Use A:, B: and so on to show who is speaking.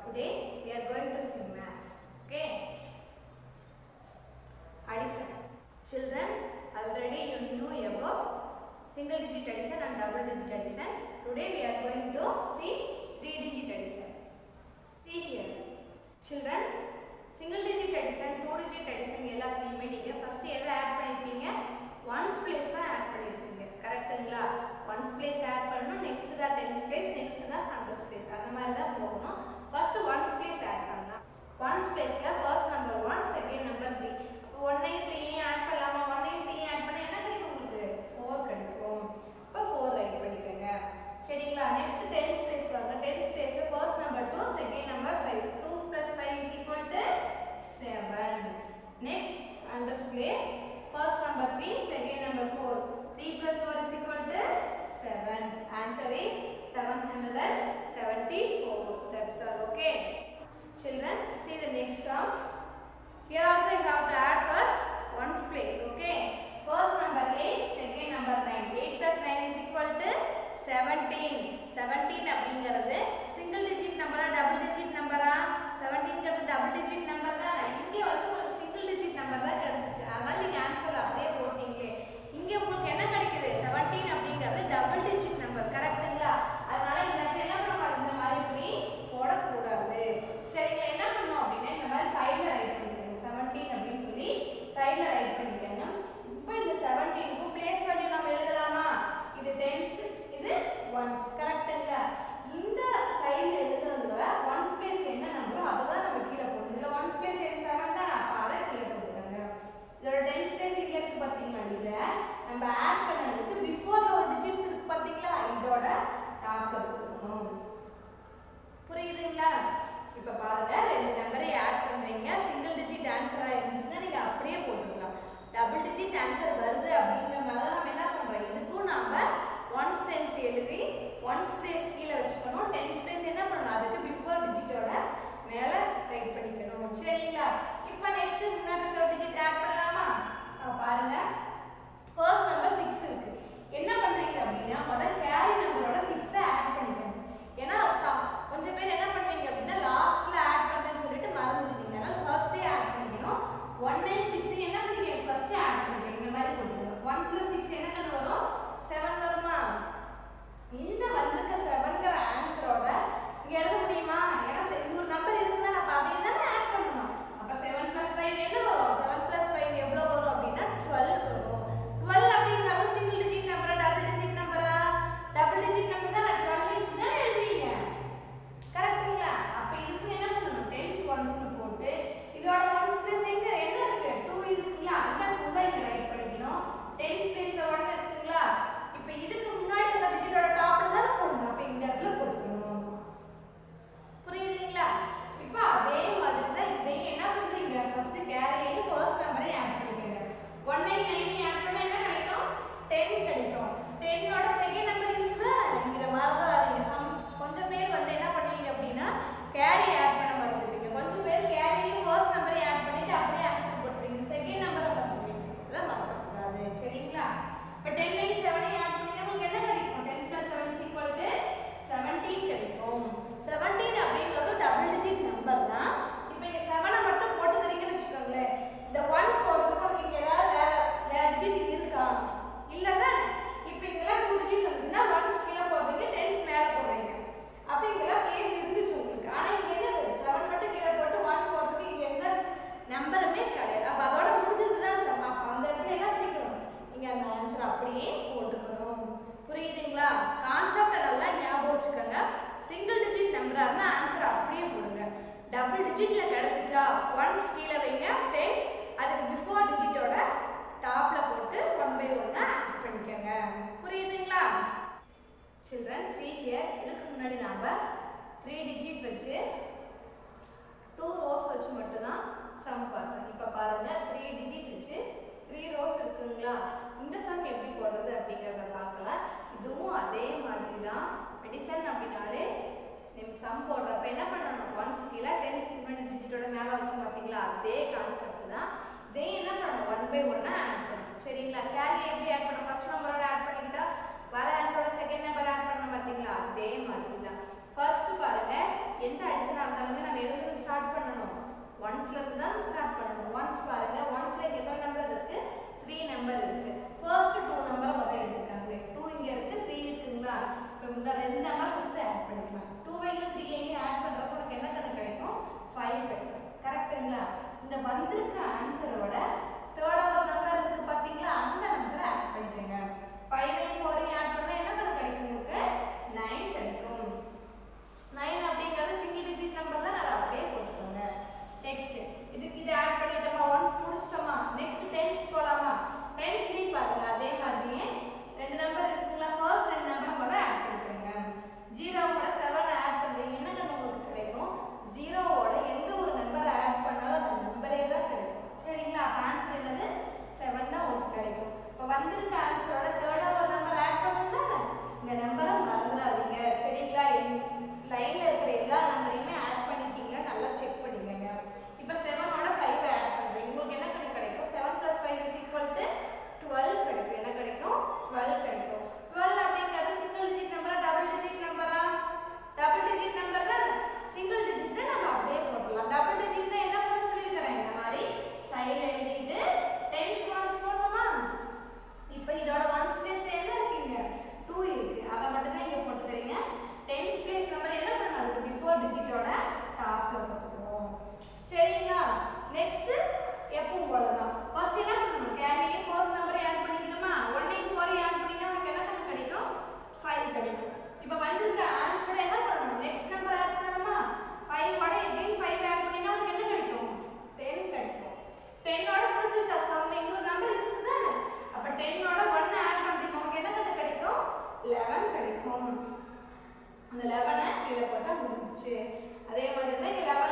A: Today we are going to see maths. Okay? Addition. Children, already you knew about single digit addition and double digit addition. Today we are going to see 3-digit addition. See here. Children, single digit addition, 2-digit addition எல்லாத்தையுமே நீங்க first எதை add பண்ணிருப்பீங்க? ones place தான் add பண்ணிருப்பீங்க. கரெக்ட்டுங்களா? ones place add பண்ணனும், next தான் tens place, next தான் hundreds place. அந்த மாதிரி தான் போகணும். First ones place add பண்ணலாம். ones placeல first number 1, second number 3. அப்ப 1 ஐயும் 3 ஐயும் add பண்ணலாமா? 1 ஐயும் 3 ஐயும் add பண்ணா என்ன கிடைக்கும் உங்களுக்கு? 4 கிடைக்கும். அப்ப 4 ரைட் பண்ணிக்கங்க. சரிங்களா? next tens place வாங்க. tens place first number 2, second number 5. 2 plus 5 is equal to 7. Next hundreds place first number 3, second number 4. 3 plus 4 is equal to 7. Answer is 774. That's all. Okay. Children, see the next sum. Here also you have to add first ones place. Okay. First number 8, second number 9. 8 plus 9 is equal to 17. 17 அப்படிங்கிறது single digit number double digit number 17ங்கிறது double digit number தான். இங்கே வந்து ஒரு single digit number தான் கிடைச்சிச்சு. அதனால நீங்க answer அப்படியே போட்டீங்க. இங்க உங்களுக்கு என்ன கிடைக்குது? 17 அப்படிங்கிறது double digit number. கரெக்ட்டுங்களா? அதனால இந்த இடத்துல என்ன பண்ணணும்? இந்த மாதிரி இப்படி போட கூடாது. சரிங்களா? என்ன பண்ணனும் அப்படினா இந்த மாதிரி சைடுல ரைட் பண்ணிக்கங்க. 17 அப்படினு சொல்லி சைடுல ரைட் பண்ணிக்கங்க. இப்போ இந்த 17 க்கு பிளேஸ் வேல்யூ நாம எழுதலாமா? இது tens, இது ones. கரெக்ட்டுங்களா? இந்த சைடுல எழுதுறதுல ones place என்ன நம்பரோ அதுதான் நம்ம கீழ போடணும். இதுல ones place 7 தான். அப்ப அத கீழ போடுங்க. இதோட tens place இங்க இருக்கு பாத்தீங்களா? இத நம்ம ஆட் பண்ணதுக்கு பிஃபோர்ல ஒரு டிஜிட்ஸ் இருக்கு பாத்தீங்களா? இதோட டாப்ல போடணும். புரியுதுங்களா? இப்ப பாருங்க, ரெண்டு நம்பரை ஆட் பண்றீங்க. சிங்கிள் டிஜிட் ஆன்சரா இருந்துச்சுன்னா நீங்க அப்படியே போட்டுக்கலாம். டபுள் டிஜிட் ஆன்சர் வருது அப்படிங்கறனால நாம என்ன பண்றோம்? இதுக்கும் நாம ones tens எழுதி ones place கீழ வச்சுக்கணும். tens place என்ன பண்ணணும்? அதுக்கு பிஃபோர் டிஜிட்டோட மேல ரைட் பண்ணிக்கணும். சரிங்களா? இப்போ நெக்ஸ்ட் முன்னாடி இருக்கிற டிஜிட் ஆட் பண்ணலாமா? பாருங்க, ஃபர்ஸ்ட் நம்பர் 6 இருக்கு. என்ன பண்றீங்க அப்படினா முதல்ல கேரி நம்பரோட 6 ஆட் பண்ணிக்கணும். ஏன்னா கொஞ்சம் பேர் என்ன பண்ணுவீங்க அப்படினா லாஸ்ட்ல ஆட் பண்றேன்னு சொல்லிட்டு மறந்துடுவீங்க. அதனால ஃபர்ஸ்டே ஆட் பண்ணிக்கணும். 1 and 6 என்ன பண்ணீங்க? ஃபர்ஸ்ட் ஆட் பண்ணுங்க. இந்த மாதிரி போடுங்க. 1 + 6 என்ன கண்டு வரும்? 7 வருமா? இந்த வந்திருக்க 7ங்கற ஆன்சரோட இங்க எழுத முடியுமா? ஏன்னா ஒரு நம்பர் இருக்குன்னா அப்ப அதையும் தான் ஆட் பண்ணனும். அப்ப 7 + 5 என்ன வரும்? 7 + 5 எவ்வளவு வரும் அப்படினா 12 வரும். 12 அப்படிங்கிறது சிங்கிள் டிஜிட் நம்பரா டபுள் டிஜிட் நம்பரா? டபுள் டிஜிட் நம்பர் தான். 12 இப்படி தான் எழுதுவீங்க. கரெக்ட்டுங்களா? அப்ப இதுக்கு என்ன பண்ணனும்? tens ones னு போட்டு இதோட ones place எங்க என்ன இருக்கு? 2 இருக்குங்களா? அந்த 2 தான் இங்க ரைட் பண்ணிக்கணும். tens placeல 1 இருக்குங்களா? இப்போ இதுக்கு முன்னாடி இருக்க டிஜிட்டோட டாப்ல தான் போடணும். அப்ப இந்த இடத்துல போட்டுக்கணும். புரியுதுங்களா? இப்போ அதே மாதிரி தான் இதையும் என்ன பண்றீங்க? ஃபர்ஸ்ட் கேரியையும் ஃபர்ஸ்ட் நம்பரையும் ஆட் பண்ணிக்கங்க. 1 ஐ 9 ஆட் பண்ணா என்ன கிடைக்கும்? 10 கிடைக்கும். 10 ஓட செகண்ட் நம்பர் இருக்குதா? இங்க மறந்துடாதீங்க. கொஞ்சம் பேர் வந்து என்ன பண்ணுவீங்க அப்படினா கேரி ஆட் பண்ண மறந்துடுவீங்க. கொஞ்சம் பேர் கேரியையும் ஃபர்ஸ்ட் நம்பரையும் ஆட் பண்ணிட்டு அப்படியே ஆன்சர் போட்டுருவீங்க. செகண்ட் நம்பரை மறந்துடுவீங்க. இதெல்லாம் மறக்கக்கூடாது. சரிங்களா? இப்போ 10 ஐயும் 7 ஐயும் ஆட் பண்ணீங்கன்னா உங்களுக்கு என்ன கிடைக்கும்? 10 + 7 = 17 கிடைக்கும். 17 அப்படிங்கிறது டபுள் டிஜிட் நம்பர் தான். இப்போ இங்க 7 மட்டும் போட்டுக்கிறீங்கன்னு வெச்சுக்கோங்களேன். இந்த 1 போடுறதுக்கு உங்களுக்கு இங்க ஏதாவது வேற டிஜிட் இருக்கா? இல்ல தானே? இப்போ இங்கலாம் 2 டிஜிட் இருந்துச்சுன்னா 1s கீழ போடுறீங்க, 10s மேல போடுறீங்க. அப்ப இங்கலாம் பிளேஸ் இருந்துச்சு உங்களுக்கு. ஆனா இங்க என்னது? 7 மட்டும் கீழ போட்டு 1 போடுறதுக்கு இங்க எந்த நம்பருமே கிடையாது. அப்ப அதோட முடிஞ்சதுதான் சம். அப்ப அந்த இடத்துல என்ன பண்ணிக்கணும்? நீங்க அந்த ஆன்சர் அப்படியே போட்டுக்கணும். புரியுதுங்களா? கான்செப்ட் நல்லா ஞாபகம் வச்சுக்கோங்க. சிங்கிள் டிஜிட் நம்பரா இருந்தா ஆன்சர் அப்படியே போடுங்க. டபுள் டிஜிட்ல கிடைச்சிச்சா ஒன்ஸ் கீழ வைங்க, டென்ஸ் அதுக்கு பிஃபோர் டிஜிட்டோட டாப்ல போட்டு 1 by 1 ஆட் பண்ணிக்கங்க. புரியுதுங்களா? Children, see here. இதுக்கு முன்னாடி நாம 3 டிஜிட் வச்சு 2 rows வச்சு மட்டும் தான் சம் பார்த்தோம். இப்போ பாருங்க 3 டிஜிட் வச்சு 3 rows இருக்குங்களா? இந்த சம் எப்படி போடுறது அப்படிங்கறத பார்க்கலாம். இதுவும் அதே மாதிரி தான். அடிஷன் அப்படினாலே நம்ம சம் போடுறப்ப என்ன பண்ணணும்? ones கீழ 10s முன்னாடி டிஜிட்டோட மேல வச்சு பாத்தீங்களா? அதே கான்செப்ட் தான். இதே என்ன பண்ணணும்? 1 by 1 ஆட் பண்ணணும். சரிங்களா? கேரி எப்படி ஆட் பண்ணணும்? ஃபர்ஸ்ட் நம்பரோட ஆட் பண்ணிட்டா வர ஆன்சரோட செகண்ட் நம்பர் ஆட் பண்ணணும் பாத்தீங்களா? அதே மாதிரி தான். ஃபர்ஸ்ட் பாருங்க, எந்த அடிஷனா இருந்தாலுமே இருந்து தான் ஸ்டார்ட் பண்ணணும். ஒன்ஸ் பாருங்க, ஒன்ஸ்ல இங்க எத்தனை நம்பர் இருக்கு? 3 நம்பர் இருக்கு. ஃபர்ஸ்ட் 2 நம்பர் முதல்ல எடுத்துக்காங்க. 2 இங்க இருக்கு, 3 இருக்குங்களா? இப்போ இந்த ரெண்டு நம்பர் ஃபர்ஸ்ட் ஆட் பண்ணிக்கலாம். 2 ஐயும் 3 ஐயும் ஆட் பண்றப்ப உங்களுக்கு என்ன கணக்கு கிடைக்கும்? 5 கிடைக்கும். கரெக்ட்டுங்களா? இந்த வந்திருக்க ஆன்சரோட தேர்ட் ஒரு நம்பர் இருக்கு பாத்தீங்களா? அந்த நம்பரை ஆட் பண்ணிக்கங்க. 5 ஐயும் 4 ஐயும் ஆட் பண்ணா என்ன கணக்கு கிடைக்கும்? உங்களுக்கு 9 கிடைக்கும். 9 அப்படிங்கிறது சிங்கிள் டிஜிட் நம்பர் தான், அதை அப்படியே போட்டுக்கோங்க. நெக்ஸ்ட் இது ஆட் பண்ணிட்டோமா? ஒன்ஸ் முடிச்சிட்டோமா? நெக்ஸ்ட் டென்ஸ் போலாமா? டென்ஸ்லயும் பாருங்க அதே மாதிரியே ரெண்டு நம்பர் இருக்குங்களா? ஃபர்ஸ்ட் ரெண்டு நம்பர் முதல்ல ஆட் பண்ணிக்கோங்க. 0 கூட 7 ஆட் பண்றீங்க, என்ன கணக்கு உங்களுக்கு கிடைக்கும்? 0 ஓட எந்த ஒரு நம்பர் ஆட் பண்ணாலும் அந்த நம்பரே தான் கிடைக்கும். சரிங்களா? அப்ப ஆன்சர் என்னது? 7 தான் உங்களுக்கு கிடைக்கும். இப்போ வந்திருக்க ஆன்சரோட தேர்டா ஒரு நம்பர் ஆட் பண்ணணும். இந்த நம்பரை மறந்துடாதீங்க. சரிங்களா? லைன்ல இருக்கிற எல்லா நம்பரையுமே ஆட் பண்ணிட்டீங்களா நல்லா செக் பண்ணிக்கங்க. இப்போ 7 ஓட 5 ஆட் பண்றீங்க, உங்களுக்கு என்ன கணக்கு கிடைக்கும்? 7 + 5 = 12 கிடைக்கும். என்ன கிடைக்கும்? 12 கிடைக்கும். 12 அப்படிங்கிறது சிங்கிள் டிஜிட் நம்பரா டபுள் டிஜிட் நம்பரா? டபுள் டிஜிட் நம்பர் தான். சிங்கிள் டிஜிட்னா நம்ம அப்படியே போடலாம். டபுள் டிஜிட்னா என்ன பண்ணணும்னு சொல்லி தரேன். இந்த மாதிரி சைடுல எழுதிட்டு டென்ஸ் ஒன்ஸ் போடணுமா? இப்போ இதோட ஒன்ஸ் பிளேஸ்ல என்ன இருக்குங்க? 2 இருக்கு. அதை மட்டும் தான் இங்க போட்டு தரீங்க. டென்ஸ் பிளேஸ் நம்பர் என்ன பண்ணணும்? அதுக்கு பிஃபோர் டிஜிட்டோட டாப்ல போட்டுக்குவோம். சரிங்களா? நெக்ஸ்ட் எப்பவும் போலதான் ஃபர்ஸ்ட் என்ன பண்ணணும்? கேரியை ஃபர்ஸ்ட் நம்பரை ஆட் பண்ணிக்கணுமா? 1 ஐயும் 4 ஐயும் ஆட் பண்ணினா உங்களுக்கு என்ன கணக்கு கிடைக்கும்? 5 கிடைக்கும். இப்போ வந்திருக்க ஆன்சரை என்ன பண்ணணும்? நெக்ஸ்ட் நம்பர் ஆட் பண்ணணுமா? 5 ஓட again 5 ஆட் பண்ணினா உங்களுக்கு என்ன கிடைக்கும்? 10 கிடைக்கும். 10 ஓட முடிஞ்சிச்சா? சம் இன்னொரு நம்பர் இருக்குது தானே? அப்ப 10 ஓட 1 ஆட் பண்றீங்க, உங்களுக்கு என்ன கணக்கு கிடைக்கும்? 11 கிடைக்கும். அந்த 11 கீழே போட்டா முடிஞ்சிச்சு. அதே மாதிரி தான் 11